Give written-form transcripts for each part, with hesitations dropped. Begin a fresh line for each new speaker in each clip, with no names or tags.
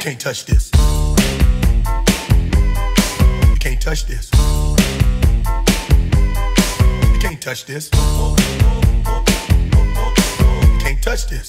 can't touch this. You can't touch this. You can't touch this. You can't touch this.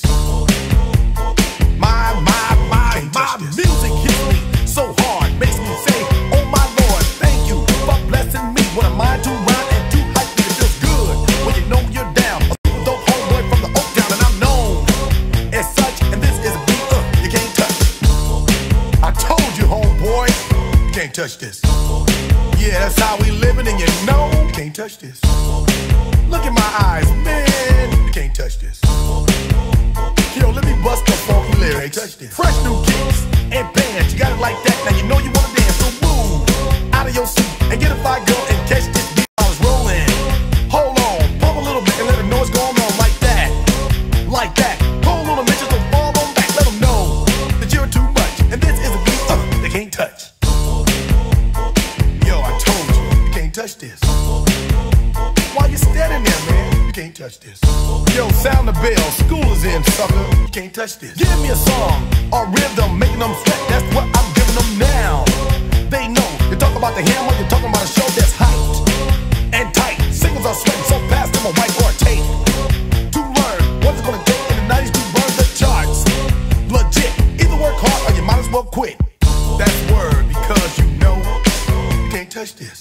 My music hits me so hard, makes me say, oh my Lord, thank you for blessing me. What am I to rhyme and to hype me? It feels good when you know you're down. A super dope homeboy from the Oak Town, and I'm known as such. And this is a beat you can't touch. I told you, homeboy, you can't touch this. Yeah, that's how we living, and you know you can't touch this. Look in my eyes, man, you can't touch this. Yo, let me bust the funky lyrics. Fresh new kicks and bands, you got it like that. Now you know you wanna dance, so move out of your seat and get a fire girl and catch this beat while it's rolling. Hold on, pump a little bit and let them know what's going on like that. Like that. Hold on a minute, so fall on back. Let them know that you're too much, and this is a beat they can't touch. Yo, I told you, you can't touch this. Why you standing there, man? You can't touch this. Yo, sound the bell, school is in, sucker. You can't touch this. Give me a song or rhythm, making them sweat. That's what I'm giving them now. They know. You talk about the hammer, you're talking about a show that's hyped and tight. Singles are sweating so fast, them a white or a tape. To learn what's it gonna take in the 90s to burn the charts. Legit. Either work hard or you might as well quit. That's word, because you know you can't touch this.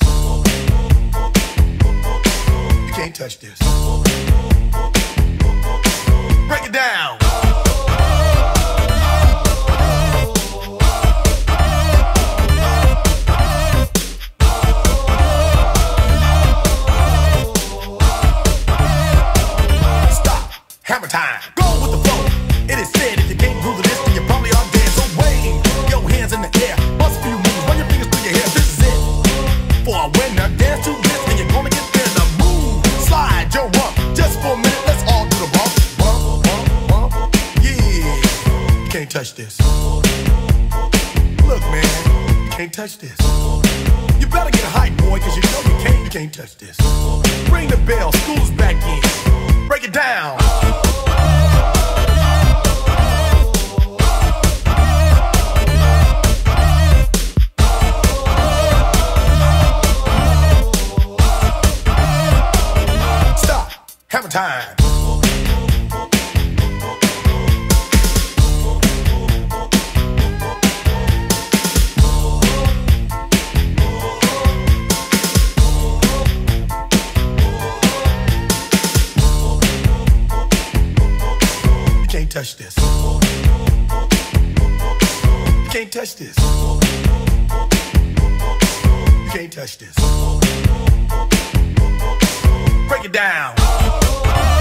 You can't touch this. Break it down. Stop. Hammer time. Go with the flow. It is said if you can't groove to this, then you probably are dead. So wave your hands in the air. Bust a few moves. Run your fingers through your hair. This is it. For a winner, dance to this, and you're gonna get there. The move, slide your rump. Just for a minute, let's all do the bump. Bump, bump, bump. Yeah. You can't touch this. Look, man, you can't touch this. You better get hype, boy, cause you know you can't touch this. Ring the bell, school's back in. Break it down. Stop. Hammer time. You can't touch this. You can't touch this. You can't touch this. Break it down.